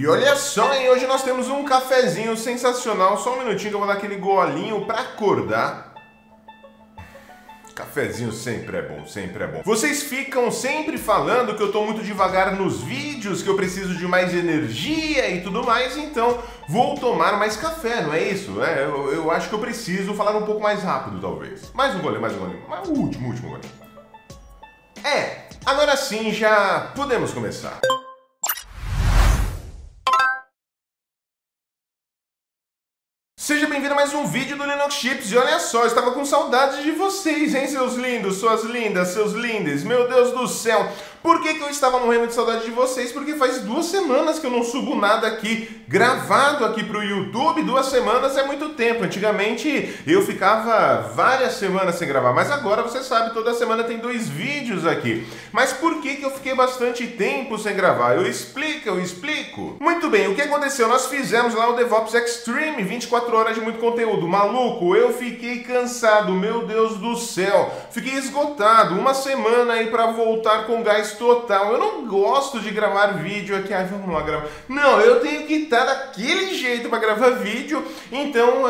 E olha só, hein? Hoje nós temos um cafezinho sensacional. Só um minutinho que eu vou dar aquele golinho pra acordar. Cafezinho sempre é bom, sempre é bom. Vocês ficam sempre falando que eu tô muito devagar nos vídeos, que eu preciso de mais energia e tudo mais, então vou tomar mais café, não é isso? Eu acho que eu preciso falar um pouco mais rápido, talvez. Mais um golinho. Mas o último golinho. Agora sim já podemos começar. Seja bem-vindo a mais um vídeo do Linux Chips. E olha só, eu estava com saudade de vocês, hein, seus lindos, suas lindas, seus lindes. Meu Deus do céu. Por que eu estava morrendo de saudade de vocês? Porque faz 2 semanas que eu não subo nada aqui, gravado aqui pro YouTube. 2 semanas é muito tempo. Antigamente eu ficava várias semanas sem gravar, mas agora você sabe, toda semana tem 2 vídeos aqui. Mas por que eu fiquei bastante tempo sem gravar? Eu explico. Muito bem, o que aconteceu? Nós fizemos lá o DevOps Extreme, 24 horas de muito conteúdo. Maluco, eu fiquei cansado, meu Deus do céu. Fiquei esgotado, 1 semana aí pra voltar com gás total. Eu não gosto de gravar vídeo aqui. Vamos lá gravar. Não, eu tenho que estar daquele jeito para gravar vídeo. Então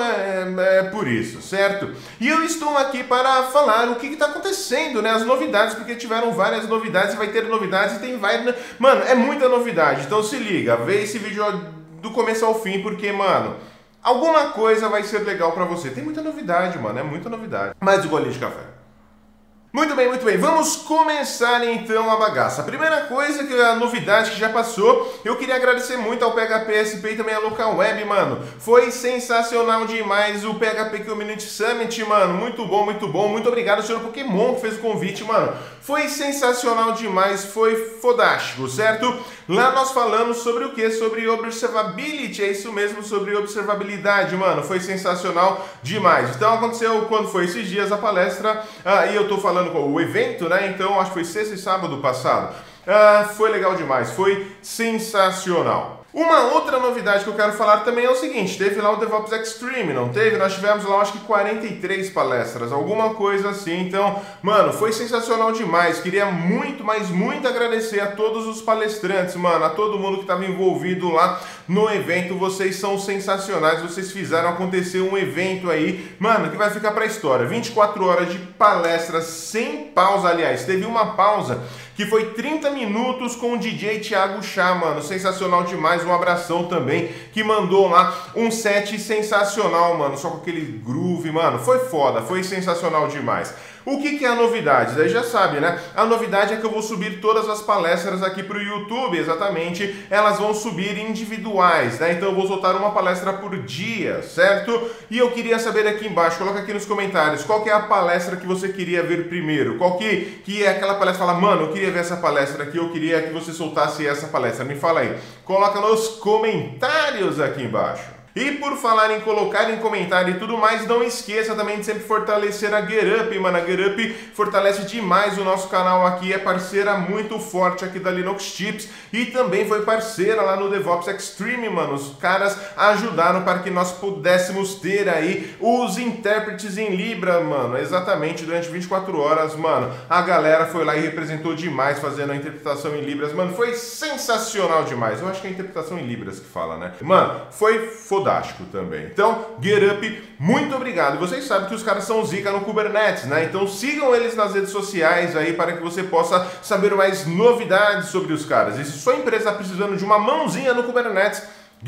é por isso, certo? E eu estou aqui para falar o que está acontecendo, né? As novidades, porque tiveram várias novidades e vai ter novidades e tem várias. Mano, é muita novidade. Então se liga, vê esse vídeo do começo ao fim, porque, mano, alguma coisa vai ser legal para você. Tem muita novidade, mano, é muita novidade. Mais um golinho de café. Muito bem. Vamos começar então a bagaça. A primeira coisa, que a novidade que já passou, eu queria agradecer muito ao PHP SP e também a Local Web, mano. Foi sensacional demais o PHP Community Summit, mano. Muito bom. Muito obrigado, senhor Pokémon, que fez o convite, mano. Foi sensacional demais, foi fodástico, certo? Lá nós falamos sobre o que? Sobre observability, é isso mesmo, sobre observabilidade, mano. Foi sensacional demais. Então aconteceu quando foi esses dias a palestra, e eu tô falando com o evento, né? Então acho que foi sexta e sábado passado. Foi legal demais, foi sensacional. Uma outra novidade que eu quero falar também é o seguinte, teve lá o DevOps Extreme, não teve? Nós tivemos lá, acho que 43 palestras, alguma coisa assim. Então, mano, foi sensacional demais. Queria muito, mas muito agradecer a todos os palestrantes, mano, a todo mundo que estava envolvido lá no evento. Vocês são sensacionais, vocês fizeram acontecer um evento aí, mano, que vai ficar pra história. 24 horas de palestras sem pausa, aliás, teve uma pausa que foi 30 minutos com o DJ Thiago Chá, mano, sensacional demais. Um abração também, que mandou lá um set sensacional, mano, só com aquele groove, mano, foi foda, foi sensacional demais. O que é a novidade? Daí já sabe, né? A novidade é que eu vou subir todas as palestras aqui pro YouTube, exatamente, elas vão subir individuais, né? Então eu vou soltar uma palestra por dia, certo? E eu queria saber aqui embaixo, coloca aqui nos comentários, qual que é a palestra que você queria ver primeiro? Qual que é aquela palestra, fala, mano, eu queria ver essa palestra aqui, eu queria que você soltasse essa palestra, me fala aí. Coloca nos comentários aqui embaixo. E por falar em colocar em comentário e tudo mais, não esqueça também de sempre fortalecer a GetUp, mano. A GetUp fortalece demais o nosso canal aqui, é parceira muito forte aqui da Linux Chips e também foi parceira lá no DevOps Extreme, mano. Os caras ajudaram para que nós pudéssemos ter aí os intérpretes em Libra, mano. Exatamente, durante 24 horas, mano. A galera foi lá e representou demais fazendo a interpretação em Libras, mano. Foi sensacional demais. Eu acho que é a interpretação em Libras que fala, né? Mano, foi fodástico também. Então, GetUp, muito obrigado. Vocês sabem que os caras são zica no Kubernetes, né? Então sigam eles nas redes sociais aí para que você possa saber mais novidades sobre os caras. E se sua empresa está precisando de uma mãozinha no Kubernetes,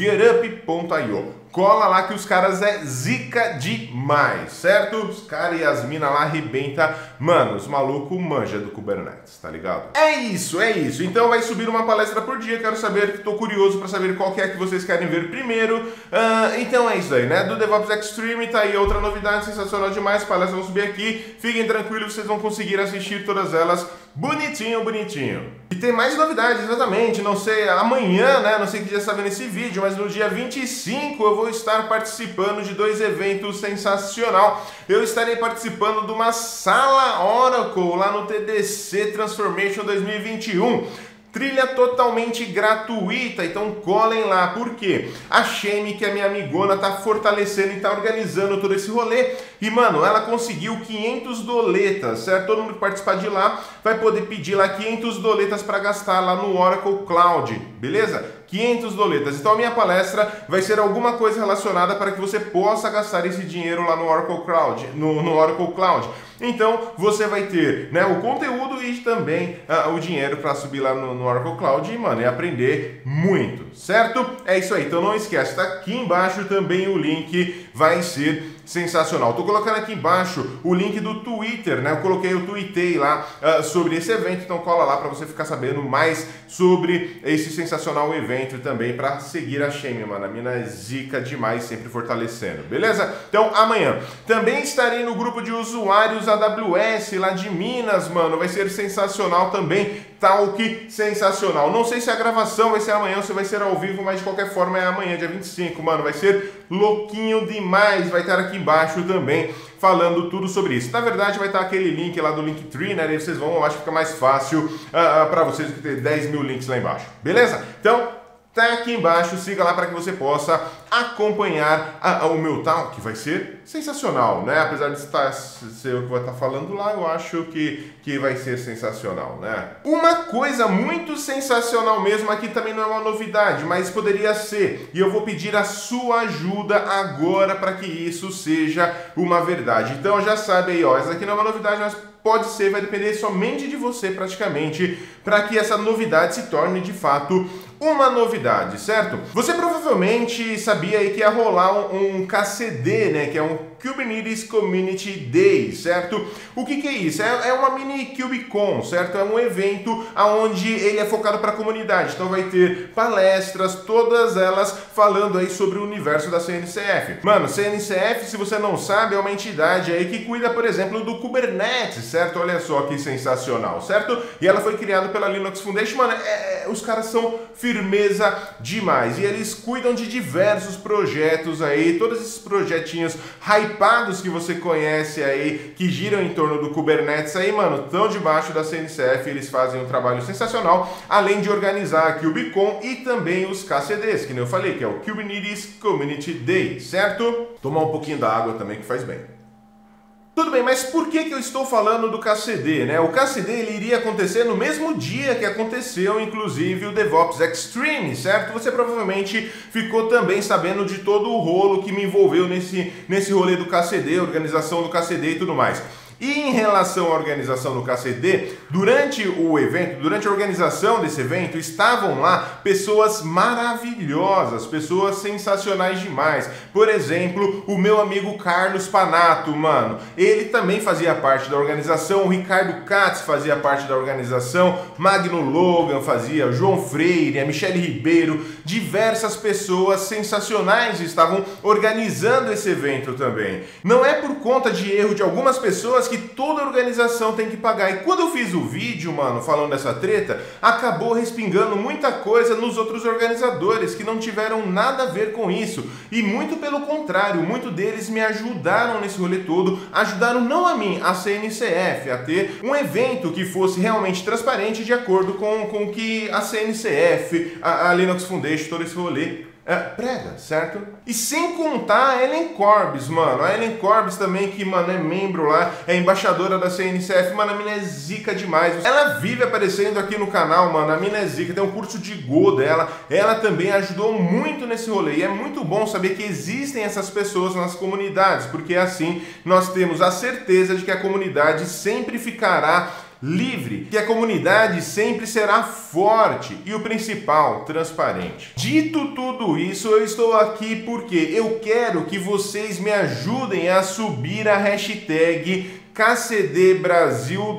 getup.io. Cola lá que os caras é zica demais, certo? Os caras e as minas lá arrebenta. Mano, os malucos manja do Kubernetes, tá ligado? É isso. Então vai subir uma palestra por dia. Quero saber, tô curioso para saber qual que é que vocês querem ver primeiro. Então é isso aí, né? Do DevOps Extreme tá aí outra novidade sensacional demais. Palestras vão subir aqui. Fiquem tranquilos, vocês vão conseguir assistir todas elas bonitinho. E tem mais novidades, exatamente. Não sei, amanhã, né? Não sei que dia você está vendo esse vídeo, mas no dia 25 eu vou estar participando de 2 eventos sensacional. Eu estarei participando de uma sala Oracle lá no TDC Transformation 2021. Trilha totalmente gratuita, então colhem lá. Por quê? A Shemi, que é minha amigona, tá fortalecendo e tá organizando todo esse rolê. E, mano, ela conseguiu 500 doletas, certo? Todo mundo que participar de lá vai poder pedir lá 500 doletas para gastar lá no Oracle Cloud, beleza? 500 doletas. Então a minha palestra vai ser alguma coisa relacionada para que você possa gastar esse dinheiro lá no Oracle Cloud, no Oracle Cloud. Então você vai ter, né, o conteúdo e também o dinheiro para subir lá no Oracle Cloud e, mano, aprender muito, certo? É isso aí, então não esquece, tá aqui embaixo também o link, vai ser sensacional. Tô colocando aqui embaixo o link do Twitter, né? Eu tuitei lá sobre esse evento, então cola lá para você ficar sabendo mais sobre esse sensacional evento também, para seguir a Shame, mano. A mina é zica demais, sempre fortalecendo, beleza? Então amanhã também estarei no grupo de usuários AWS lá de Minas, mano. Vai ser sensacional também, tal que sensacional. Não sei se a gravação vai ser amanhã ou se vai ser ao vivo, mas de qualquer forma é amanhã, dia 25, mano. Vai ser louquinho demais, vai estar aqui embaixo também falando tudo sobre isso. Na verdade vai estar aquele link lá do Linktree, né? Aí vocês vão, eu acho que fica mais fácil para vocês ter 10 mil links lá embaixo, beleza? Então tá aqui embaixo, siga lá para que você possa acompanhar o meu talk, que vai ser sensacional, né? Apesar de ser eu que vou estar falando lá, eu acho que vai ser sensacional, né? Uma coisa muito sensacional mesmo, aqui também não é uma novidade, mas poderia ser, e eu vou pedir a sua ajuda agora para que isso seja uma verdade. Então já sabe aí, ó, essa aqui não é uma novidade, mas pode ser, vai depender somente de você praticamente, para que essa novidade se torne de fato uma novidade, certo? Você provavelmente sabia aí que ia rolar um KCD, né? Que é um Kubernetes Community Day, certo? O que é isso? É uma mini KubeCon, certo? É um evento onde ele é focado para a comunidade. Então vai ter palestras, todas elas falando aí sobre o universo da CNCF. Mano, CNCF, se você não sabe, é uma entidade aí que cuida, por exemplo, do Kubernetes, certo? Olha só que sensacional, certo? E ela foi criada pela Linux Foundation. Mano, os caras são firmeza demais. E eles cuidam de diversos projetos aí, todos esses projetinhos hypados que você conhece aí, que giram em torno do Kubernetes aí, mano, estão debaixo da CNCF. Eles fazem um trabalho sensacional, além de organizar a KubeCon e também os KCDs, que nem eu falei, que é o Kubernetes Community Day, certo? Tomar um pouquinho da água também, que faz bem. Tudo bem, mas por que eu estou falando do KCD, né? O KCD ele iria acontecer no mesmo dia que aconteceu, inclusive, o DevOps Extreme, certo? Você provavelmente ficou também sabendo de todo o rolo que me envolveu nesse rolê do KCD, organização do KCD e tudo mais. E em relação à organização do KCD, durante o evento, durante a organização desse evento, estavam lá pessoas maravilhosas, pessoas sensacionais demais. Por exemplo, o meu amigo Carlos Panato, mano, ele também fazia parte da organização, o Ricardo Katz fazia parte da organização, Magno Logan fazia, João Freire, a Michele Ribeiro, diversas pessoas sensacionais estavam organizando esse evento também. Não é por conta de erro de algumas pessoas que toda organização tem que pagar. E quando eu fiz o vídeo, mano, falando dessa treta, acabou respingando muita coisa nos outros organizadores que não tiveram nada a ver com isso. E muito pelo contrário, muitos deles me ajudaram nesse rolê todo, ajudaram não a mim, a CNCF, a ter um evento que fosse realmente transparente de acordo com o que a CNCF, a Linux Foundation, todo esse rolê prega, certo? E sem contar a Ellen Corbis, mano. A Ellen Corbis também, que, mano, é membro lá, é embaixadora da CNCF, mano, a mina é zica demais. Ela vive aparecendo aqui no canal, mano, a mina é zica, tem um curso de Go dela, ela também ajudou muito nesse rolê. E é muito bom saber que existem essas pessoas nas comunidades, porque assim nós temos a certeza de que a comunidade sempre ficará livre, que a comunidade sempre será forte e o principal, transparente. Dito tudo isso, eu estou aqui porque eu quero que vocês me ajudem a subir a hashtag KCD Brasil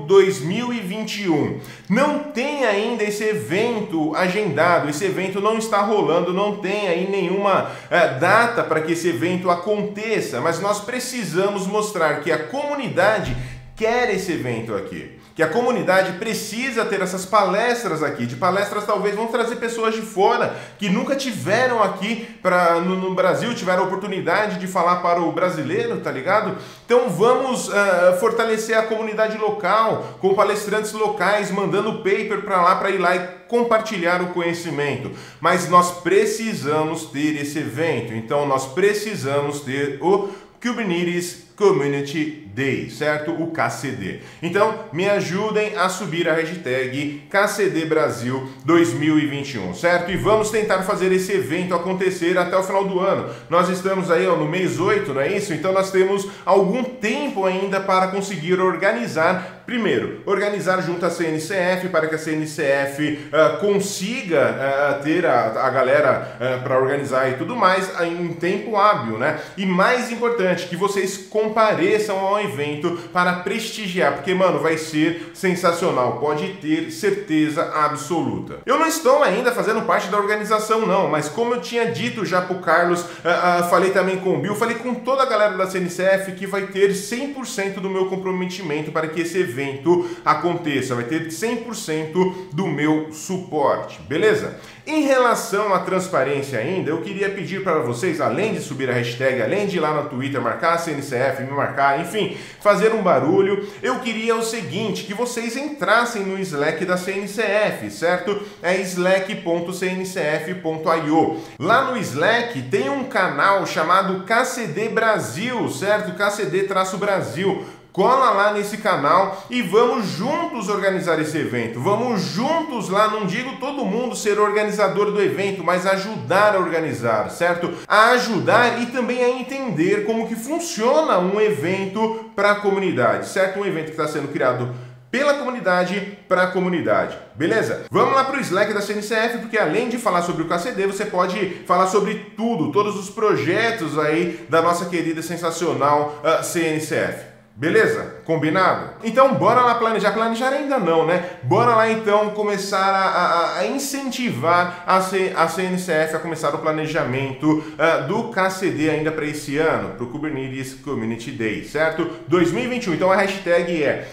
2021. Não tem ainda esse evento agendado, esse evento não está rolando, não tem aí nenhuma data para que esse evento aconteça, mas nós precisamos mostrar que a comunidade quer esse evento aqui, que a comunidade precisa ter essas palestras aqui. De palestras talvez vão trazer pessoas de fora que nunca tiveram aqui no Brasil, tiveram a oportunidade de falar para o brasileiro, tá ligado? Então vamos fortalecer a comunidade local, com palestrantes locais, mandando paper para lá, para ir lá e compartilhar o conhecimento. Mas nós precisamos ter esse evento, então nós precisamos ter o Kubernetes Community Day, certo? O KCD. Então, me ajudem a subir a hashtag KCD Brasil 2021, certo? E vamos tentar fazer esse evento acontecer até o final do ano. Nós estamos aí no mês 8, não é isso? Então nós temos algum tempo ainda para conseguir organizar. Primeiro, organizar junto à CNCF para que a CNCF consiga ter a galera para organizar e tudo mais em tempo hábil, né? E mais importante, que vocês compareçam ao evento para prestigiar, porque, mano, vai ser sensacional, pode ter certeza absoluta. Eu não estou ainda fazendo parte da organização, não, mas como eu tinha dito já pro Carlos, falei também com o Bill, falei com toda a galera da CNCF que vai ter 100% do meu comprometimento para que esse evento aconteça, vai ter 100% do meu suporte, beleza? Em relação à transparência ainda, eu queria pedir para vocês, além de subir a hashtag, além de ir lá no Twitter, marcar a CNCF, me marcar, enfim, fazer um barulho, eu queria o seguinte, que vocês entrassem no Slack da CNCF, certo? É slack.cncf.io. Lá no Slack tem um canal chamado KCD Brasil, certo? KCD-Brasil. Cola lá nesse canal e vamos juntos organizar esse evento. Vamos juntos lá, não digo todo mundo ser organizador do evento, mas ajudar a organizar, certo? A ajudar e também a entender como que funciona um evento para a comunidade, certo? Um evento que está sendo criado pela comunidade para a comunidade, beleza? Vamos lá para o Slack da CNCF, porque além de falar sobre o KCD, você pode falar sobre tudo, todos os projetos aí da nossa querida, sensacional CNCF. Beleza? Combinado? Então bora lá planejar. Planejar ainda não, né? Bora lá então começar a incentivar a CNCF a começar o planejamento do KCD ainda para esse ano, para o Kubernetes Community Day, certo? 2021. Então a hashtag é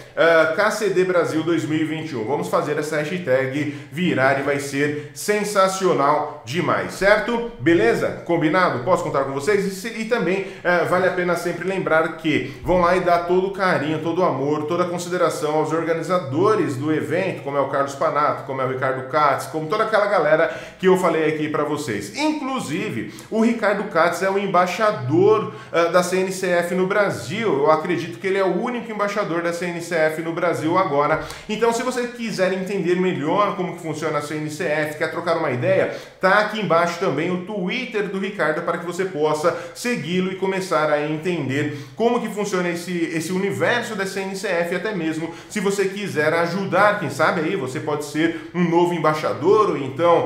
KCD Brasil 2021. Vamos fazer essa hashtag virar e vai ser sensacional demais, certo? Beleza? Combinado? Posso contar com vocês? E também vale a pena sempre lembrar que vão lá e dar todo o carinho, todo o amor, toda a consideração aos organizadores do evento, como é o Carlos Panato, como é o Ricardo Katz, como toda aquela galera que eu falei aqui para vocês. Inclusive, o Ricardo Katz é o embaixador da CNCF no Brasil. Eu acredito que ele é o único embaixador da CNCF no Brasil agora. Então, se você quiser entender melhor como que funciona a CNCF, quer trocar uma ideia, tá aqui embaixo também o Twitter do Ricardo para que você possa segui-lo e começar a entender como que funciona esse universo da CNCF, até mesmo se você quiser ajudar, quem sabe aí você pode ser um novo embaixador ou então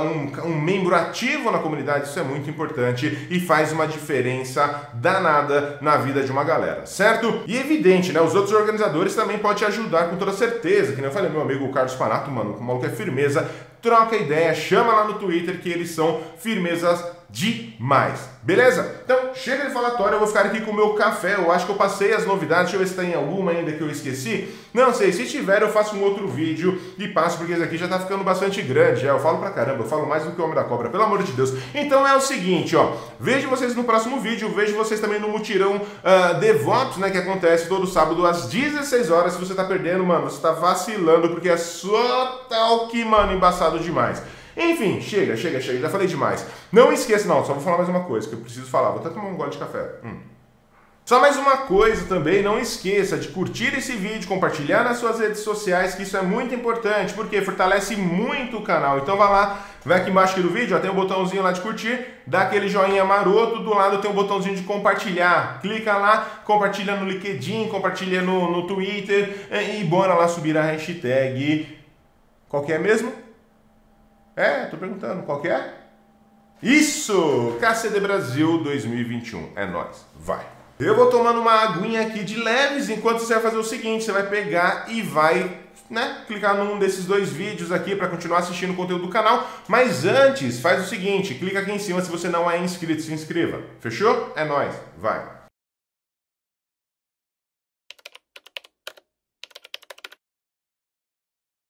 um membro ativo na comunidade. Isso é muito importante e faz uma diferença danada na vida de uma galera, certo? E evidente, né, os outros organizadores também podem te ajudar com toda certeza, que nem eu falei, meu amigo Carlos Panato, mano, o maluco é firmeza, troca ideia, chama lá no Twitter que eles são firmezas demais, beleza? Então, chega de falatório, eu vou ficar aqui com o meu café, eu acho que eu passei as novidades, deixa eu ver se tem alguma ainda que eu esqueci. Não sei, se tiver eu faço um outro vídeo e passo, porque esse aqui já tá ficando bastante grande, eu falo pra caramba, eu falo mais do que o Homem da Cobra, pelo amor de Deus. Então é o seguinte, ó, vejo vocês no próximo vídeo, vejo vocês também no mutirão DevOps, né, que acontece todo sábado às 16 horas, se você tá perdendo, mano, você tá vacilando, porque é só tal que, mano, embaçado demais. Enfim, chega, já falei demais. Não esqueça, não, só vou falar mais uma coisa que eu preciso falar, vou até tomar um gole de café. Só mais uma coisa também, não esqueça de curtir esse vídeo, compartilhar nas suas redes sociais, que isso é muito importante, porque fortalece muito o canal. Então vai lá, vai aqui embaixo aqui do vídeo, ó, tem um botãozinho lá de curtir, dá aquele joinha maroto, do lado tem um botãozinho de compartilhar. Clica lá, compartilha no LinkedIn, compartilha no Twitter e bora lá subir a hashtag. Qual que é mesmo? Tô perguntando, qual que é? Isso! KCD Brasil 2021. É nóis, vai! Eu vou tomando uma aguinha aqui de leves, enquanto você vai fazer o seguinte, você vai pegar e vai, né, clicar num desses dois vídeos aqui para continuar assistindo o conteúdo do canal. Mas antes, faz o seguinte, clica aqui em cima, se você não é inscrito, se inscreva. Fechou? É nóis, vai!